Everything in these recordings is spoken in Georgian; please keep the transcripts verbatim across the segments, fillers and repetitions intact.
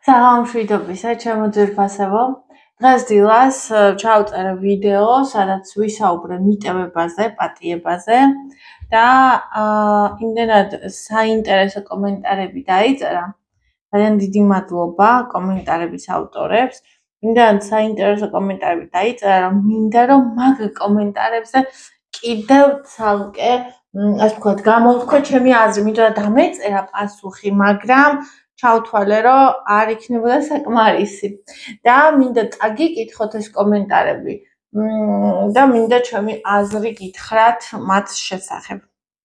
საღამოშვიდობისა, ჩემო ძვირფასებო. დღეს დილას ჩავწერე ვიდეო, სადაც ვისაუბრე მიტევებაზე, პატიებაზე და იმდენად საინტერესო კომენტარები დაიწერა. ძალიან დიდი მადლობა კომენტარების ავტორებს. იმდენად საინტერესო კომენტარები დაიწერა, რომ მინდა რომ მაგ კომენტარებზე კიდევ ცალკე, ასე ვთქვათ, გამოვთქვა ჩემი აზრი, მინდა დამეწერა პასუხი, მაგრამ ჩავთვალე, რომ არ იქნებოდა საკმარისი და მინდა წაგიკითხოთ ეს კომენტარები და მინდა ჩემი აზრი გითხრათ მათ შესახებ.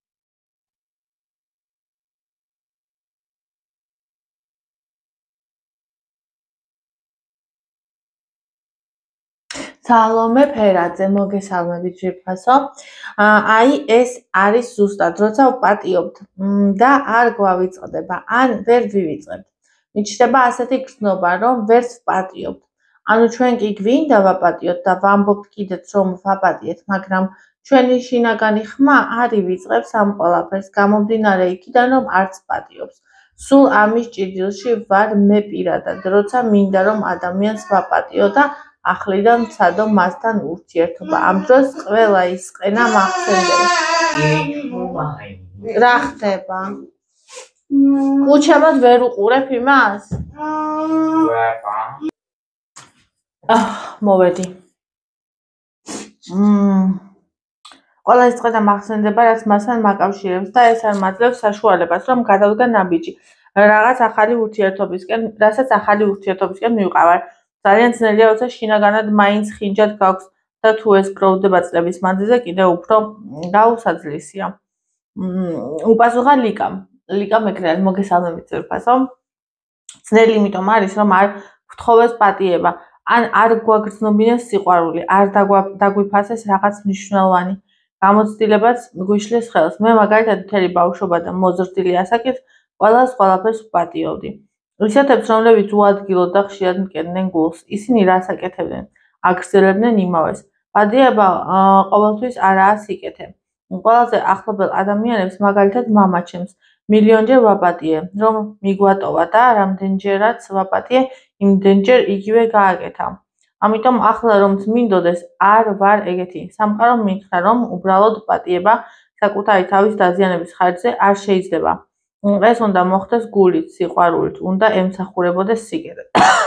სალომე ფერაძე, მოგესალმებით ძვირფასო. აი ეს არის ზუსტად, როცა ვპატიობთ და არ გვავიწყდება, ან ვერ ვივიწყებთ. მიჩნდება ასეთი გრძნობა, რომ ვერც ვპატიობთ. ანუ ჩვენ კი გვინდა ვაპატიოთ და ვამბობთ კიდეც, რომ ვაპატიეთ, მაგრამ ჩვენი შინაგანი ხმა არ ივიწყებს ამ ყველაფერს, გამომდინარე იქიდან, რომ არც პატიობს. სულ ამის ჭიდილში ვარ მე პირადად, როცა მინდა რომ ადამიანს ვაპატიო და ახლიდან ვცადო მასთან ურთიერთობა. ამ დროს ყველა ის ყენა მახსენდება. რა ხდება? უჩემოდ ვერ უყურებ იმას? აჰ, მოვედი. ყველა ის ყენა მახსენდება, რაც მასთან მაკავშირებს და ეს არ მაძლევს საშუალებას, რომ გადავდგა ნაბიჯი რაღაც ახალი ურთიერთობისკენ, რასაც ახალი ურთიერთობისკენ მივყავარ. ძალიან ძნელია, როცა შინაგანად მაინც ხინჯად გაქვს და თუ ეს გროვდება წლების მანძილზე, კიდევ უფრო გაუსაძლისია. უპასუხა ლიკამ. ლიკამ ეგრე არის, მოგესალმებით ძვირფასო. ძნელი იმიტომ არის, რომ არ გთხოვეს პატიება, ან არ გვაგრძნობინეს სიყვარული, არ დაგვიფასეს რაღაც მნიშვნელოვანი გამოცდილებაც გვიშლის ხელს. მე მაგალითად მთელი ბავშვობა და მოზრდილი ასაკით ყველას ყველაფერს ვპატიობდი. ისეთებს, რომლებიც უადგილოდ და ხშირად მკერდნენ გულს, ისინი რას აკეთებდნენ? აგრძელებდნენ იმავეს. პატიება ყოველთვის არაა სიკეთე. ყველაზე ახლობელ ადამიანებს, მაგალითად მამაჩემს, მილიონჯერ ვაპატიე, რომ მიგვატოვა და რამდენჯერაც ვაპატიე, იმდენჯერ იგივე გააკეთა. ამიტომ ახლა რომ მინდოდეს, არ ვარ ეგეთი. სამყარო მითხრა, რომ უბრალოდ პატიება საკუთარი თავის დაზიანების ხარჯზე არ შეიძლება. ეს უნდა მოხდეს გულით, სიყვარულით, უნდა ემსახურებოდეს სიკეთე.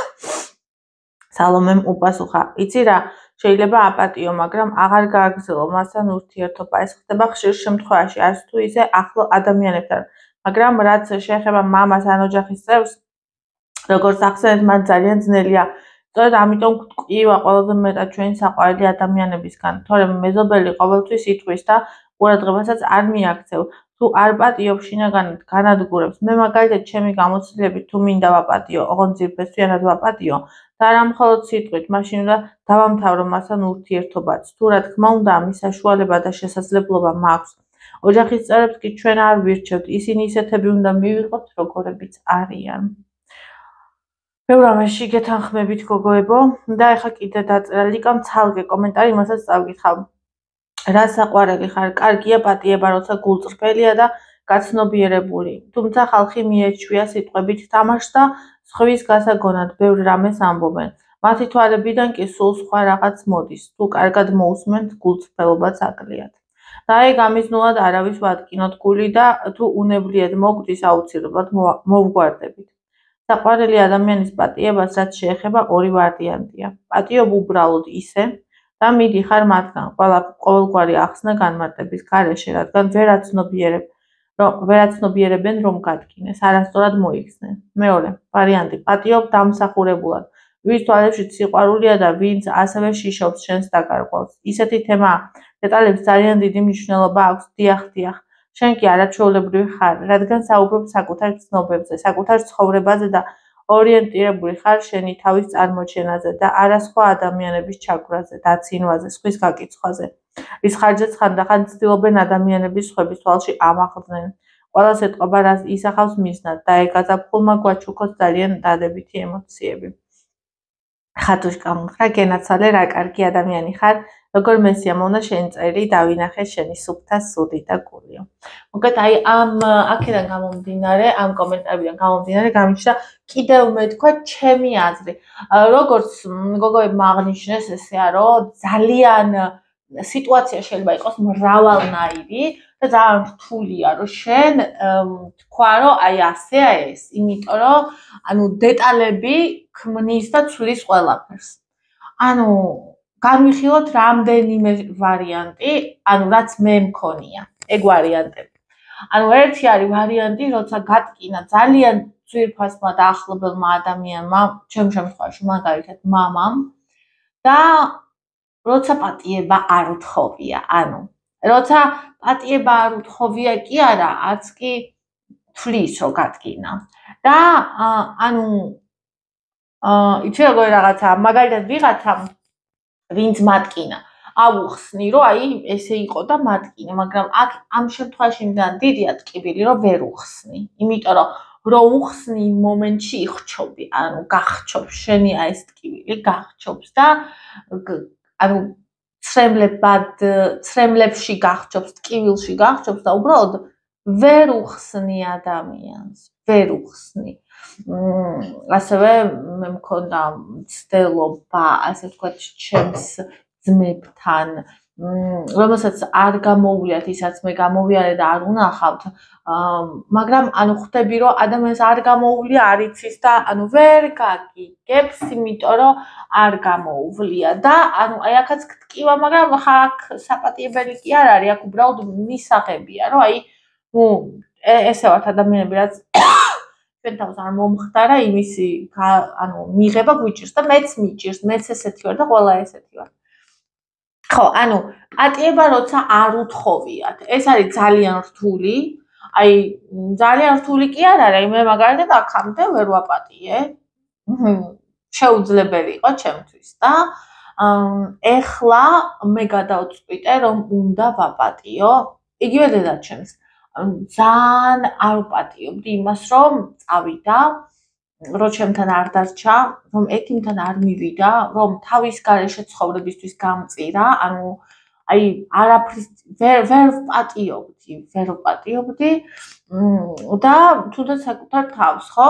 სალომემ უპასუხა, იცი რა, შეიძლება აპატიო, მაგრამ აღარ გააგრძელო მასთან ურთიერთობა. ეს ხდება ხშირ შემთხვევაში, არც თუ ისე ახლო ადამიანებთან. მაგრამ რაც შეეხება მამას ან ოჯახის წევრს, როგორც ახსენეთ, მათ ძალიან ძნელია. სწორედ ამიტომ გვტკივა ყველაზე მეტად ჩვენი საყვარელი ადამიანებისგან, თორემ მეზობელი ყოველთვის იტყვის და ყურადღებასაც არ მიაქცევ. თუ არ პატიობ შინაგანად განადგურებს. მე მაგალითად ჩემი გამოცდილებით თუ მინდა ვაპატიო, ოღონდ ძირფესვიანად ვაპატიო და არა მხოლოდ სიტყვით, მაშინ უნდა დავამთავრო მასთან ურთიერთობაც. თუ რა თქმა უნდა, ამის საშუალება და შესაძლებლობა მაქვს. ოჯახის წევრებს კი ჩვენ არ ვირჩევთ, ისინი ისეთები უნდა მივიღოთ, როგორებიც არიან. ბევრ ამაში გეთანხმებით გოგოებო და ეხლა კიდე დაწერა ლიკამ ცალკე კომენტარი, იმასაც წავკითხავ. რა საყვარელი ხარ, კარგია პატიება, როცა გულწრფელია და გაცნობიერებული. თუმცა ხალხი მიეჩვია სიტყვებით თამაშს და სხვის გასაგონად ბევრ რამეს ამბობენ. მათი თვალებიდან კი სულ სხვა რაღაც მოდის. თუ კარგად მოусმენთ, გულწრფელობაც აკლიათ. და ეგ ამიზნულად არავის ვადგინოთ გული და თუ უნებლიეთ მოგვდის, აუცილებლად მოვგვარდებით. საყვარელი ადამიანის პატიებას, რაც შეეხება, ორი ვარიანტია. პატიობ უბრალოდ ისე და მიდიხარ მათგან ყოველგვარი ახსნა განმარტების გარეშე, რადგან ვერაცნობიერებენ რომ გადგინეს, არასწორად მოიქცნენ. მეორე ვარიანტი, პატიობ დამსახურებულად, ვის თვალებშიც სიყვარულია და ვინც ასევე შიშობს შენს დაკარგვალს. ისეთი თემა დეტალებს ძალიან დიდი მნიშვნელობა აქვს. დიახ, დიახ, შენ კი არაჩვეულებრივი ხარ, რადგან საუბრობ საკუთარ ცნობებზე, საკუთარ ცხოვრებაზე და ორიენტირებული ხარ შენი თავის წარმოჩენაზე და არა სხვა ადამიანების ჩაგვრაზე, დაცინვაზე, სხვის გაკიცხვაზე. რის ხარჯზეც ხანდახან ცდილობენ ადამიანების სხვების თვალში ამაღლდნენ. ყველას ეტყობა, რაც ისახავს მიზნად და ეგ გაზაფხულმა გვაჩუქოს ძალიან დადებითი ემოციები. ხათუშკამ უთხრა გენაცვალე რა კარგი ადამიანი ხარ როგორ მესია მონა შენ წერი დავინახე შენი სუფთა სუდი და გულიო. მოგეთ აი ამ აქედან გამომდინარე, ამ კომენტარებიდან გამომდინარე გამიჩნდა კიდევ მე თქვა ჩემი აზრი. როგორც გოგოებმა აღნიშნეს ესეა რომ ძალიან სიტუაცია შეიძლება იყოს მრავალნაირი და ძალიან რთულია რომ შენ თქვა რომ აი ასეა ეს, იმიტომ რომ ანუ დეტალები ქმნის და ცვლის ყველაფერს. ანუ განვიხილოთ რამდენიმე ვარიანტი, ანუ რაც მე მქონია. ეგ ვარიანტები. ანუ ერთი არის ვარიანტი, როცა გატკინა ძალიან ძვირფასმა და ახლობელმა ადამიანმა, ჩემ შემთხვევაში მაგალითად მამამ და როცა პატიება არ უთხოვია, ანუ როცა პატიება არ უთხოვია კი არა, არც კი თვლის რომ გატკინა. და ანუ აა იცი როგორ რაღაცა, მაგალითად ვიღაცამ ვინც მატკინა, ავუხსნი რომ აი ესე იყო და მატკინა, მაგრამ აქ ამ შემთხვევაში მიდან დიდია ტკივილი რომ ვერ უხსნი, იმიტომ რომ რო უხსნი იმ მომენტში იხჩობი, ანუ გახჩობს შენი აი ეს ტკივილი, გახჩობს და ანუ ცრემლებად, ცრემლებში გახჩობს, ტკივილში გახჩობს და უბრალოდ ვერ უხსნი ადამიანს, ვერ უხსნი. ასევე მე მქონდა მცდელობა, ასე ვთქვათ, ჩემს ძმებთან, რომელსაც არ გამოუვლიათ ისაც მე გამოვიარე და არ უნახავთ, მაგრამ ანუ ხვდები რომ ადამიანს არ გამოუვლია, არ იცის და ანუ ვერ გაგიგებს, იმიტომ რომ არ გამოუვლია და ანუ აი აქაც გტკივა, მაგრამ აქ საპატიებელი კი არ არის, აქ უბრალოდ მისაღებია, რომ აი ნუ ესე ვართ ადამიანები, რაც ჩვენ თავს არ მომხდარა იმისი ანუ მიღება გვიჭირს და მეც მიჭირს, მეც ესეთი ვარ და ყველა ესეთი ვარ. ხო, ანუ პატიება როცა არ უთხოვიათ, ეს არის ძალიან რთული, აი ძალიან რთული კი არ არის, მე მაგალითად აქამდე ვერ ვაპატიე. შეუძლებელი იყო ჩემთვის და ეხლა მე გადავწყვიტე რომ უნდა ვაპატიო, იგივე დედაჩემს. ძალიან არ ვპატიობდი იმას, რომ წავიდა, რომ ჩემთან არ დარჩა, რომ ექიმთან არ მივიდა, რომ თავის გარეშე ცხოვრებისთვის გამწირა, ანუ აი არაფრის ვერ ვერ ვპატიობდი, ვერ ვპატიობდი და თუნდაც საკუთარ თავს, ხო?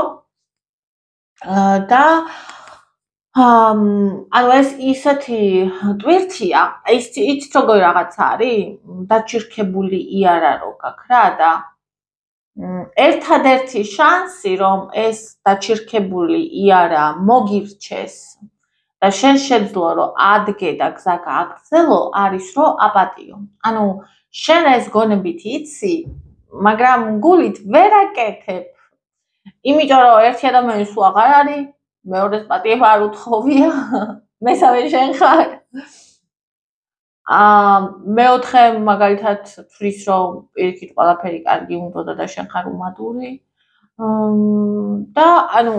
და ანუ ეს ისეთი ტვირთია, ის იცით როგორ რაღაცა არის, დაჩირქებული იარა რო გაქვს რა და ერთადერთი შანსი რომ ეს დაჩირქებული იარა მოგირჩეს და შენ შეძლო რომ ადგე და გზა გააგრძელო, არის რომ აპატიო. ანუ შენ ეს გონებით იცი, მაგრამ გულით ვერ აკეთებ. იმიტომ რომ ერთი ადამიანი სულ აღარ არის, მეორეს პატიება არ უთხოვია, მესამე შენ ხარ. აა მეოთხე მაგალითად თვლის რომ პირიქით ყველაფერი კარგი უნდა და შენ ხარ უმადური. და ანუ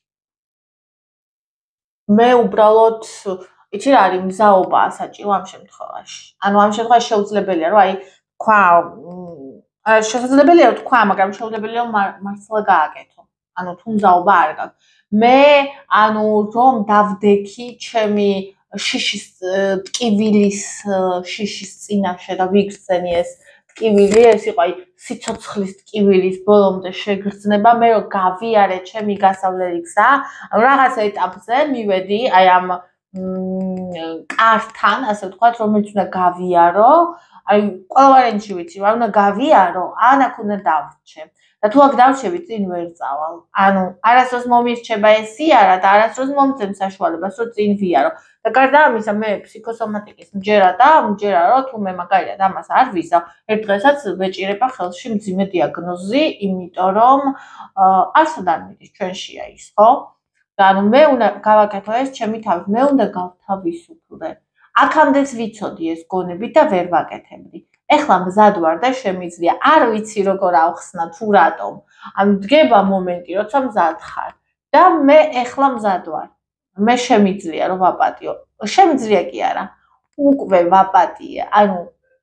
მე უბრალოდ იცი რა არის მზაობაა საჭირო ამ შემთხვევაში. ანუ ამ შემთხვევაში შეუძლებელია რომ აი თქვა შესაძლებელია რომ თქვა, მაგრამ შეუძლებელია რომ მართლა გააკეთო. ანუ თუ მზაობა არ გაქვს. მე ანუ რომ დავდექი ჩემი შიშის ტკივილის შიშის წინაშე და ვიგრძენი ეს ტკივილი, ეს იყო აი სიცოცხლის ტკივილის ბოლომდე შეგრძნება, მე რომ გავიარე ჩემი გასავლელი გზა, რაღაც ეტაპზე მივედი აი ამ კართან, ასე ვთქვათ, რომელიც უნდა გავიარო, აი ყველა ვარიანტში ვიცი, რა უნდა გავიარო, ან აქ უნდა დავრჩე. და თუ აქ დავრჩები, წინ ვერ წავალ. ანუ არასდროს მომირჩება ეს იარა და არასდროს მომწევ საშუალებას, რომ წინ ვიარო. და გარდა ამისა, მე ფსიქოსომატიკის მჯერა და მჯერა, რომ თუ მე მაგალითად ამას არ ვიზავ, ერთ დღესაც ვეჭირება ხელში მძიმე დიაგნოზი, იმიტომ რომ არსად არ მიდის ჩვენშია ის, ხო? და ანუ მე უნდა გავაკეთო ეს ჩემი თავით, მე უნდა გავთავისუფლდე. აქამდეც ვიცოდი ეს გონები და ვერ ვაკეთებდი. ეხლა მზად ვარ და შემიძლია, არ ვიცი როგორ ავხსნა თუ რატომ. ანუ დგება მომენტი, როცა მზად ხარ და მე ეხლა მზად ვარ. მე შემიძლია რომ ვაპატიო. შემიძლია კი არა. უკვე ვაპატიე. ანუ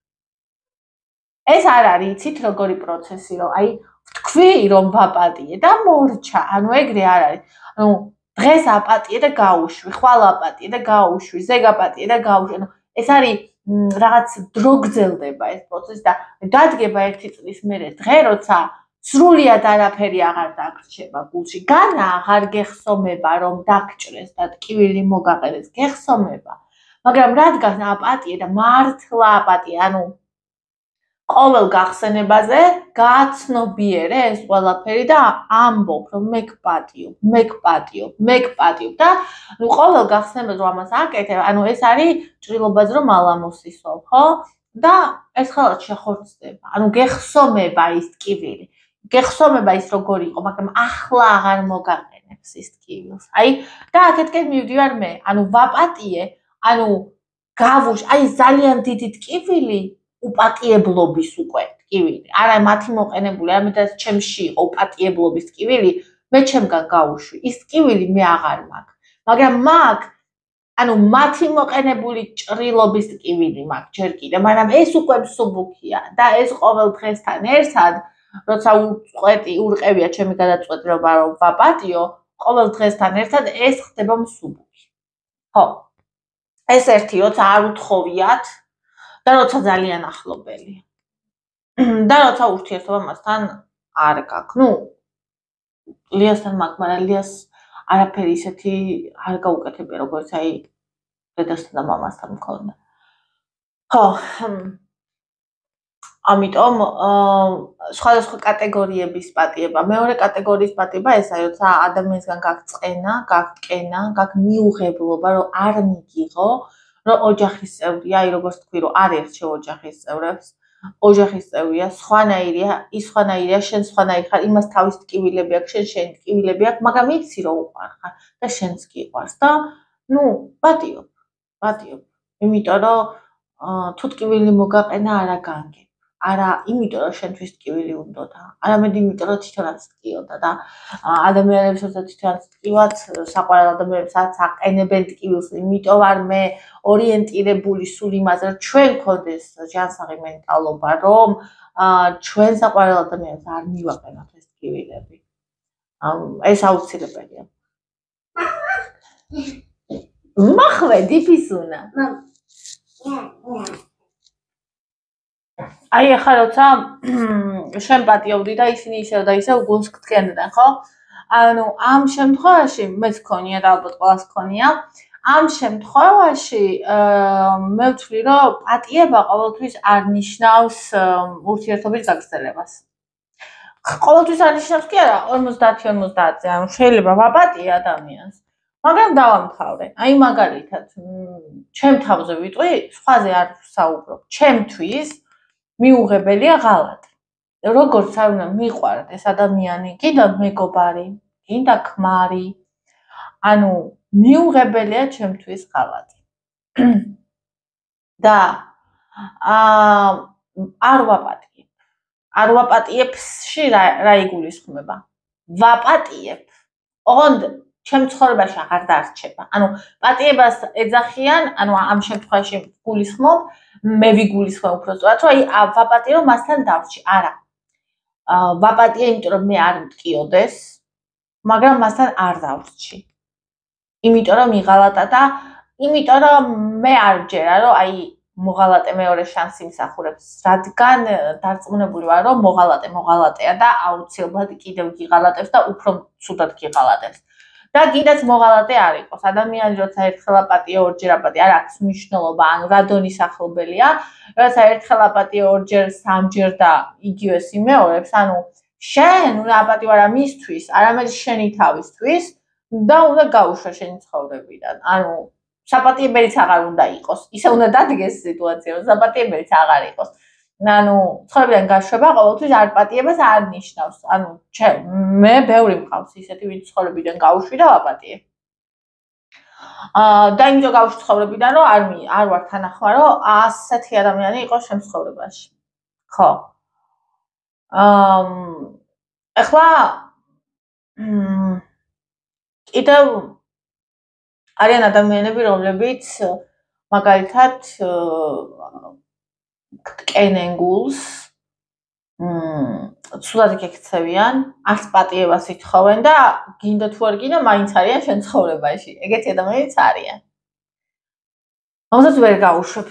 ეს არ არის, იცით როგორი პროცესი, რომ აი ვთქვი რომ ვაპატიე და მორჩა. ანუ ეგრე არ არის. ანუ დღეს აპატიე და გაუშვი, ხვალ აპატიე და გაუშვი, ზეგ აპატიე და გაუშვი. ანუ ეს არის რაღაც დრო გრძელდება ეს პროცესი და დადგება ერთი წლის მერე დღე, როცა სრულიად არაფერი აღარ დაგრჩება გულში. განა აღარ გეხსომება რომ დაგჭრეს და ტკივილი მოგაყენეს, გეხსომება. მაგრამ რადგან აპატიე და მართლა აპატიე, ანუ ყოველ გახსენებაზე გააცნობიერე ეს ყველაფერი და ამბობ რომ მე გპატიობ, მე გპატიობ, მე გპატიობ და ნუ ყოველ გახსენებაზე რომ ამას აკეთებ, ანუ ეს არის ჭრილობაზე რომ ალამოსისო, ხო? და ეს ხალხ შეხორცდება. ანუ გეხსომება ის ტკივილი. გეხსომება ის როგორი იყო, მაგრამ ახლა აღარ მოგაყენებს ის ტკივილს. აი და აქეთკენ მივდივარ მე. ანუ ვაპატიე, ანუ გავუშ, აი ძალიან დიდი ტკივილი უპატიებლობის უკვე ტკივილი. არა მათი მოყენებული, ამიტომ ჩემში იყო უპატიებლობის ტკივილი, მე ჩემგან გავუშვი. ის ტკივილი მე აღარ მაქვს. მაგრამ მაქვს ანუ მათი მოყენებული ჭრილობის ტკივილი მაქვს ჯერ კიდე, მაგრამ ეს უკვე მსუბუქია და ეს ყოველ დღესთან ერთად, როცა უწყვეტი ურყევია ჩემი გადაწყვეტილება რომ ვაპატიო, ყოველ დღესთან ერთად ეს ხდება მსუბუქი. ხო. ეს ერთი როცა არ უთხოვიათ და როცა ძალიან ახლობელი. და როცა ურთიერთობა მასთან არ გაქვს. ნუ ლიასთან მაქვს, მაგრამ ლიას არაფერი ისეთი არ გაუკეთებია, როგორც აი დედასთან და მამასთან მქონდა. ხო. ამიტომ სხვადასხვა კატეგორიების პატიება. მეორე კატეგორიის პატიება ესაა, როცა ადამიანისგან გაქვს წენა, გაქვს კენა, გაქვს მიუღებლობა, რომ არ მიგიღო, რომ ოჯახის წევრია, აი როგორც თქვი, რომ არ ერჩევ ოჯახის წევრებს. ოჯახის წევრია, სხვანაირია, ის სხვანაირია, შენ სხვანაირი ხარ, იმას თავის ტკივილები აქვს, შენ შენი ტკივილები აქვს, მაგრამ იცი რომ უყვარ ხარ და შენც გიყვარს და ნუ პატიობ, პატიობ. იმიტომ რომ თუ ტკივილი მოგაყენა არა განგებ. არა, იმიტომ რომ შენთვის ტკივილი უნდოდა, არამედ იმიტომ რომ თვითონაც ტკიოდა და ადამიანებს როცა თვითონაც ტკივათ, საყვარელ ადამიანებსაც აყენებენ ტკივილს, იმიტომ ვარ მე ორიენტირებული სულ იმაზე, რომ ჩვენ გქონდეს ჯანსაღი მენტალობა, რომ ჩვენ საყვარელ ადამიანებს არ მივაყენოთ ეს ტკივილები. ეს აუცილებელია. მახვედი ფისუნა. აი ახლა როცა შენ პატიობდი და ისინი ისევ და ისევ გულს გთქენდნენ, ხო? ანუ ამ შემთხვევაში მეც გქონია და ალბათ ყველას გქონია. ამ შემთხვევაში მე ვთვლი, რომ პატიება ყოველთვის არ ნიშნავს ურთიერთობის გაგრძელებას. ყოველთვის არ ნიშნავს კი არა, ორმოცდაათი ორმოცდაათზე, ანუ შეიძლება ვაპატიე ადამიანს, მაგრამ დავამთავრე. აი მაგალითად, ჩემ თავზე ვიტყვი, სხვაზე არ ვსაუბრობ. ჩემთვის მიუღებელია ღალატი. როგორც არ უნდა მიყვარდ ეს ადამიანი, კიდევ მეგობარი, კიდევ ქმარი. ანუ მიუღებელია ჩემთვის ღალატი. და არ ვაპატიებ. არ ვაპატიებში რა იგულისხმება? ვაპატიებ. ოღონდ ჩემ ცხოვრებაში აღარ დარჩება. ანუ პატიებას ეძახიან, ანუ ამ შემთხვევაში გულისხმობ, მე ვიგულისხმებ უფრო სწორად, რომ აი ვაპატიე რომ მასთან დავრჩი. არა. ვაპატიე, იმიტომ რომ მე არ მტკიოდეს, მაგრამ მასთან არ დავრჩი. იმიტომ რომ მიღალატა და იმიტომ რომ მე არ ვჯერა, რომ აი მოღალატე მეორე შანსი იმსახურებს, რადგან დარწმუნებული ვარ, რომ მოღალატე მოღალატეა და აუცილებლად კიდევ გიღალატებს და უფრო ცუდად გიღალატებს. და კიდეც მოღალატე არ იყოს. ადამიანი როცა ერთხელ აპატიე, ორჯერ აპატიე, არ აქვს მნიშვნელობა, ანუ რა დონის ახლობელია, როცა ერთხელ აპატიე, ორჯერ, სამჯერ და იგივეს იმეორებს, ანუ შენ უნდა აპატიო არა მისთვის, არამედ შენი თავისთვის და უნდა გაუშვა შენი ცხოვრებიდან. ანუ საპატიებელიც აღარ უნდა იყოს. ისე უნდა დადგეს სიტუაცია, რომ საპატიებელიც აღარ იყოს. ანუ ცხოვრებიდან გაშვება ყოველთვის არ პატიებას არ ნიშნავს. ანუ მე ბევრი მყავს ისეთი, ვინც ცხოვრებიდან გაუშვი და ვაპატიე. აა და იმიტომ გავუშვი ცხოვრებიდან, რომ არ არ ვარ თანახმა, რომ ასეთი ადამიანი იყოს ჩემ ცხოვრებაში. ხო. აა ახლა კიდევ არიან ადამიანები, რომლებიც მაგალითად კენენ გულს მმ ცუდად გექცევიან, არც პატიებას ითხოვენ და გინდა თუ არ გინდა მაინც არიან შენ ცხოვრებაში. ეგეთი ადამიანიც არიან. რომელსაც ვერ გაუშვებ.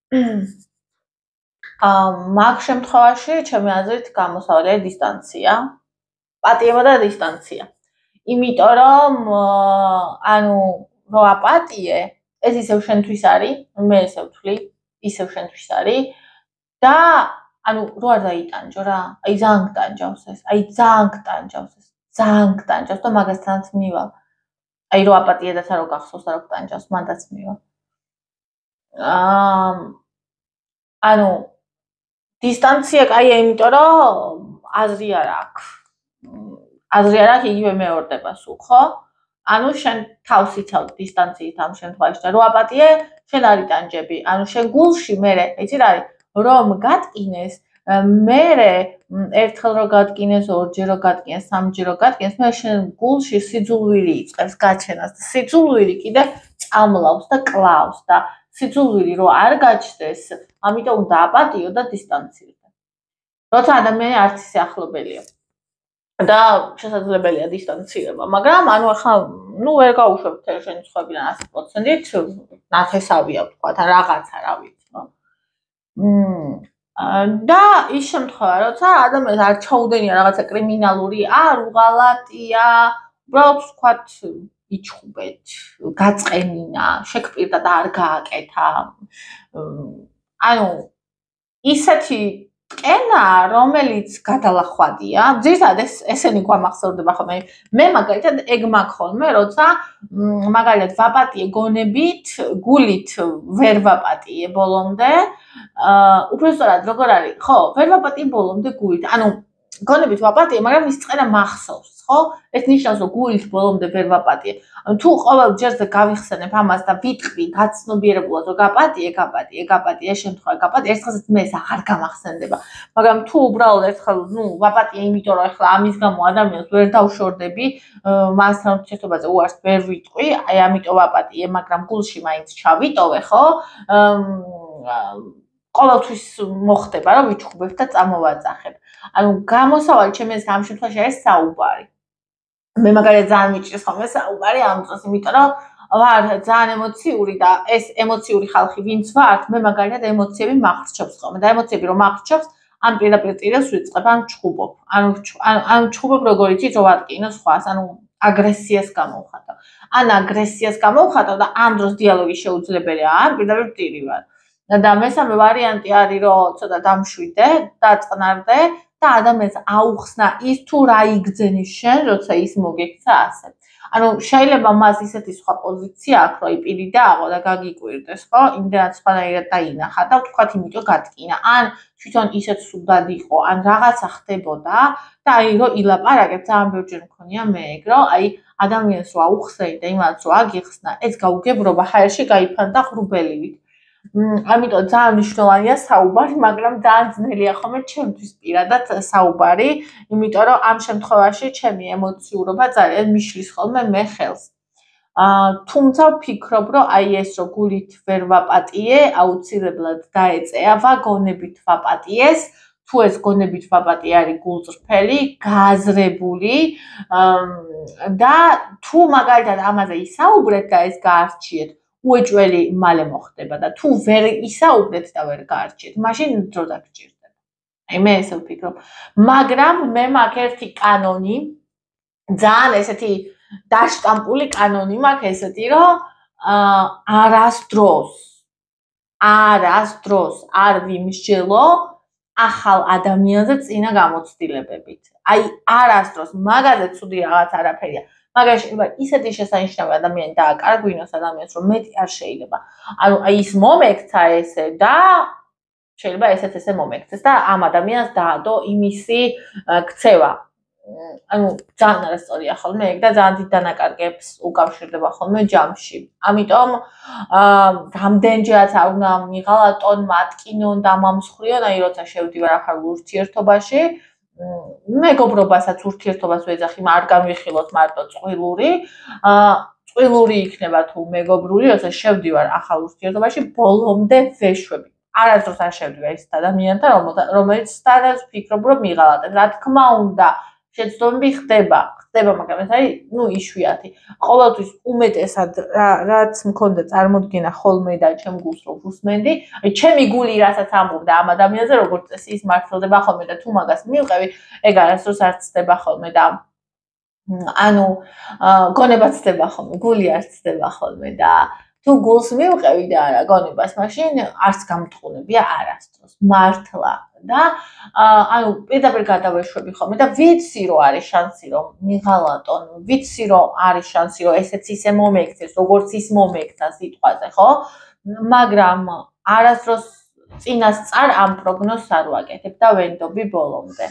აა მაგ შემთხვევაში ჩემი აზრით გამოსავალია დისტანცია. პატიება და დისტანცია. იმიტომ რომ ანუ რო აპატიე ეს ისევ შენთვის არის, მე ესე ვთვლი, ისევ შენთვის არის და ანუ რო არ დაიტანჯო რა, აი ძალიან გტანჯავს ეს, აი ძალიან გტანჯავს ეს, ძალიან გტანჯავს და მაგასთანაც მივალ. აი რო აპატიედაც არ გახსოვს და რო გტანჯავს, მანდაც მივალ. აა ანუ დისტანცია კაია, იმიტომ რომ აზრი არ აქვს. აზრი არ აქვს, იგივე მეორდება სულ, ხო? ანუ შენ თავს იცავ დისტანციით ამ შემთხვევაში და რო აპატიე, შენ არ იტანჯები. ანუ შენ გულში მერე, იცი რა არის? რომ გატკინეს, მერე ერთხელ რო გატკინეს, ორჯერ რო გატკინეს, სამჯერ რო გატკინეს, მე შენ გულში სიძულვილი იწყებს გაჩენას და სიძულვილი კიდე წამლავს და კლავს და სიძულვილი რო არ გაჩნდეს, ამიტომ უნდა აპატიო და დისტანციო. როცა ადამიანი არც ისე ახლობელია და შესაძლებელია დისტანცირება, მაგრამ ანუ ახლა ნუ ვერ გაუშვებ თელ შენი სხვებიდან ასი პროცენტით, ნათესავია ვთქვა, ან რაღაცა რა ვიცი, ხო? მმ და ის შემთხვევა, როცა ადამიანს არ ჩაუდენია რაღაცა კრიმინალური, არ უღალატია, უბრალოდ ვთქვათ იჩხუბეთ, გაწყენინა, შეგვპირდა და არ გააკეთა. ანუ ისეთი ტკენა, რომელიც გადალახვადია, ძირითადად ესენი გვამახსოვრდება ხოლმე. მე მაგალითად ეგ მაქვს ხოლმე, როცა მაგალითად ვაპატიე გონებით, გულით ვერ ვაპატიე ბოლომდე. აა უბრალოდ როგორ არის? ხო, ვერ ვაპატიე ბოლომდე გულით. ანუ გონებით ვაპატიე, მაგრამ ის წენა მახსოვს, ხო? ეს ნიშნავს, რომ გულით ბოლომდე ვერ ვაპატიე. ანუ თუ ყოველ ჯერზე გავიხსენებ ამას და ვიტყვი გაცნობიერებულად, რომ გაპატიე, გაპატიე, გაპატიე, ეს შემთხვევა გაპატიე, ერთხელაც მე ეს აღარ გამახსენდება. მაგრამ თუ უბრალოდ ერთხელ, ნუ ვაპატიე, იმიტომ რომ ახლა ამის გამო ადამიანს ვერ დავშორდები, მასთან ურთიერთობაზე უარს ვერ ვიტყვი, აი ამიტომ ვაპატიე, მაგრამ გულში მაინც ჩავიტოვე, ხო? ყოველთვის მოხდება, რომ ვიჩხუბებ და წამოვაძახებ. ანუ გამოსავალი ჩემი ეს ამ შემთხვევაში არის საუბარი. მე მაგალითად ძალიან მიჭირს ხოლმე საუბარი ამ დროს, იმიტომ რომ ვარ ძალიან ემოციური და ეს ემოციური ხალხი ვინც ვართ, მე მაგალითად ემოციები მახრჩობს ხოლმე და ემოციები რომ მახრჩობს, ან პირდაპირ ტირებს ვიწყებ, ან ჩხუბობ. ანუ ან ჩხუბობ როგორ იცით, რომ ვატკინო სხვას, ანუ აგრესიას გამოვხატო. ან აგრესიას გამოვხატო და ამ დროს დიალოგი შეუძლებელია, ან პირდაპირ ტირი ვარ. და მესამე ვარიანტი არის, რომ ცოტა დამშვიდე, დაწყნარდე და ადამიანს აუხსნა ის თუ რა იგძენის შენ, როცა ის მოგექცა ასე. ანუ შეიძლება მას ისეთი სხვა პოზიცია აქვს, რომ იპირი დააღო და გაგიკვირდეს, ხო? იმდენად სხვანაირად დაინახა და ვთქვათ, იმიტომ გატკინა. ან თვითონ ისეთ სუდად იყო, ან რაღაცა ხდებოდა და აი რომ ილაპარაკებ, ძალიან ბევრჯერ მქონია მე ეგ, რომ აი ადამიანს რო აუხსნე და იმას რო აგიხსნა, ეს გაუგებრობა ჰაერში გაიფანტა ღრუბელივით. ამიტომ ძალიან მნიშვნელოვანია საუბარი, მაგრამ ძალიან ძნელია ხოლმე ჩემთვის პირადად საუბარი, იმიტომ რომ ამ შემთხვევაში ჩემი ემოციურობა ძალიან მიშლის ხოლმე მე ხელს. აა თუმცა ვფიქრობ, რომ აი ეს რო გულით ვერ ვაპატიე, აუცილებლად დაეწეა ვაგონებით ვაპატიეს, თუ ეს გონებით ვაპატიე არის გულწრფელი, გააზრებული და თუ მაგალითად ამაზე ისაუბრეთ და ეს გაარჩიეთ, უეჭველი მალე მოხდება და თუ ვერ ისაუბრეთ და ვერ გაარჩიეთ, მაშინ დრო დაგჭირდება. აი მე ესე ვფიქრობ. მაგრამ მე მაქვს ერთი კანონი, ძალიან ესეთი დაშტამპული კანონი მაქვს ესეთი, რომ არასდროს, არასდროს არ ვიმსჯელო ახალ ადამიანზე წინა გამოცდილებებით. აი არასდროს მაგაზე ცუდი რაღაც არაფერია. მაგას შეიძლება ისეთი შესანიშნავი ადამიანი დააკარგვინოს ადამიანს, რომ მეტი არ შეიძლება. ანუ აი ის მომექცა ესე და შეიძლება ესეც ესე მომექცეს და ამ ადამიანს დაადო იმისი ქცევა. ანუ ძალიან არასწორია ხოლმე ეგ და ძალიან დიდ დანაკარგებს უკავშირდება ხოლმე ჯამში. ამიტომ რამდენჯერაც არ უნდა მიღალატონ, მატკინონ და მომსხვრიონ, აი როცა შევდივარ ახალ ურთიერთობაში, მეგობრობასაც ურთიერთობას ვეძახი, არ გამვიხილოთ მარტო წყვილური, წყვილური იქნება თუ მეგობრული, როცა შევდივარ ახალ ურთიერთობაში, ბოლომდე ვეშვები. არასდროს არ შევდივარ ის ადამიანთან, რომელიც სადაც ვფიქრობ, რომ მიღალატებ. რა თქმა უნდა, შეცდომები ხდება, ხდება, მაგრამ ეს არის, ну, იშვიათი. ყოველთვის უმეტესად რაც მქონდა წარმოდგენა ხოლმე და ჩემ გულს რო ვუსმენდი, აი ჩემი გული რასაც ამბობდა ამ ადამიანზე, როგორც წესი ის მართლდება ხოლმე და თუ მაგას მივყევი, ეგ არასდროს არ ცდება ხოლმე და ანუ გონებაც ცდება ხოლმე, გული არ ცდება ხოლმე და თუ გულს მივყევი და არა გონებას, მაშინ არც გამთხუნებია არასდროს. მართლა და ანუ პირდაპირ გადავეშვები ხოლმე და ვიცი რომ არის შანსი რომ მიღალატონ, ვიცი რომ არის შანსი რომ ესეც ისე მომექცეს, როგორც ის მომექცა სიტყვაზე, ხო? მაგრამ არასდროს წინასწარ ამ პროგნოზს არ ვაკეთებ და ვენდობი ბოლომდე.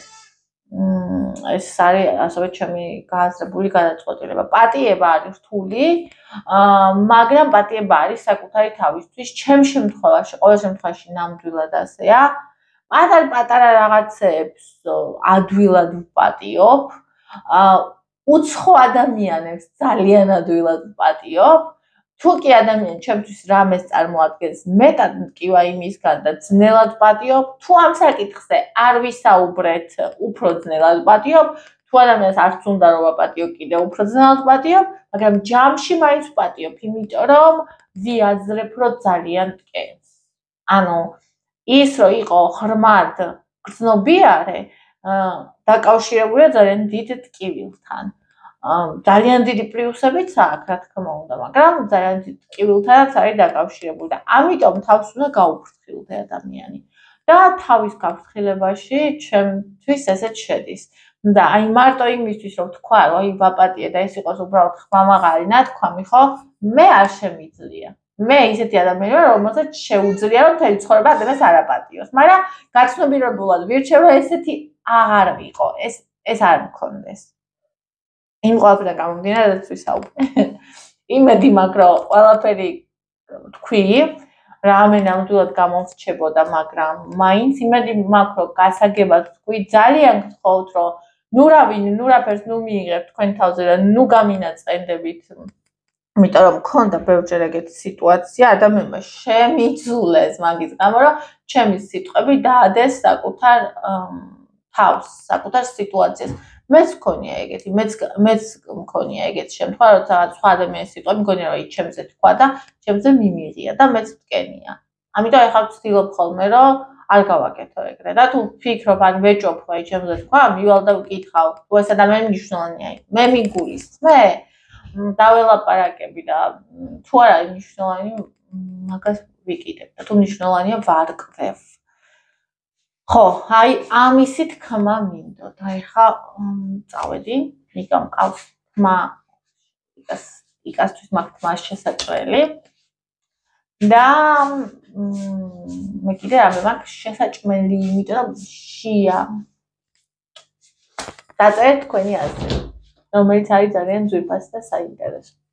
ეს არის ასევე ჩემი გააზრებული გადაწყვეტილება. პატიება არის რთული, მაგრამ პატიება არის საკუთარი თავისთვის, ჩემ შემთხვევაში, ყოველ შემთხვევაში ნამდვილად ასეა. პატარ-პატარა რაღაცებს ადვილად ვპატიობ, უცხო ადამიანებს ძალიან ადვილად ვპატიობ. თუ კი ადამიანი ჩემთვის რამეს წარმოადგენს მეტად მტკივა იმისგან და ძნელად ვპატიობ, თუ ამ საკითხზე არ ვისაუბრეთ, უფრო ძნელად ვპატიობ, თუ ადამიანს არც უნდა რომ ვაპატიო, კიდევ უფრო ძნელად ვპატიობ, მაგრამ ჯამში მაინც ვპატიობ, იმიტომ რომ ვიაზრებ, რომ ძალიან მტკენს. ანუ ის რომ იყო ღრმად გრძნობიარე, დაკავშირებულია ძალიან დიდ ტკივილთან. ძალიან დიდი პლუსებიც აქვს, რა თქმა უნდა, მაგრამ ძალიან დიდ ტკივილთანაც არის დაკავშირებული და ამიტომ თავს უნდა გაუფრთხილდე ადამიანი. და თავის გაფრთხილებაში ჩემთვის ესეც შედის. და აი მარტო იმისთვის რომ თქვა, რომ აი ვაპატიე და ეს იყოს უბრალოდ ხმამაღალი ნათქვამი, ხო? მე არ შემიძლია. მე ისეთი ადამიანი ვარ, რომელსაც შეუძლია რომ მთელი ცხოვრება ადამიანს არ აპატიოს, მაგრამ გაცნობიერებულად ვირჩევ, რომ ესეთი აღარ ვიყო, ეს ეს არ მქონდეს. იმ ყველაფერთან გამომდინარე, რაც ვისაუბრე. იმედი მაქვს, რომ ყველაფერი თქვი, რამე ნამდვილად გამორჩებოდა, მაგრამ მაინც იმედი მაქვს, რომ გასაგებად თქვი, ძალიან გთხოვთ, რომ ნუ რავინ, ნუ რაფერს ნუ მიიღებთ თქვენ თავზე და ნუ გამინაწენდებით. იმიტომ რომ მქონდა ბევრჯერ ეგეთი სიტუაცია, ადამიანმა შემიძულეს მაგის გამო, რომ ჩემი სიტყვები დაადეს საკუთარ თავს, საკუთარ სიტუაციას. მეც მქონია ეგეთი, მეც მეც მქონია ეგეთი შემთხვევა, როცა სხვა ადამიანის სიტყვები მგონია რომ ჩემზე თქვა და ჩემზე მიმიღია და მეც მტკენია. ამიტომ ახლა ვცდილობ ხოლმე რომ არ გავაკეთო ეგრე და თუ ვფიქრობ ან ვეჭობ რომ ჩემზე თქვა, მივალ და ვკითხავ, თუ ეს ადამიანი მნიშვნელოვანია. მე მიგულისხმე, დაველაპარაკები და თუ არ არის მნიშვნელოვანი, მაგას ვიკიდებ და თუ მნიშვნელოვანია ვარკვევ. ხო, აი ამისი თქმა მინდოდა. ეხლა წავედი, ნიკამ ყავს თმა, იკას იკასთვის მაქვს თმას შესაჭრელი. და მე კიდე რამე მაქვს შესაჭმელი, იმიტომ რომ შია. დაწერეთ თქვენი აზრი, რომელიც არის ძალიან ძვირფასი და საინტერესო.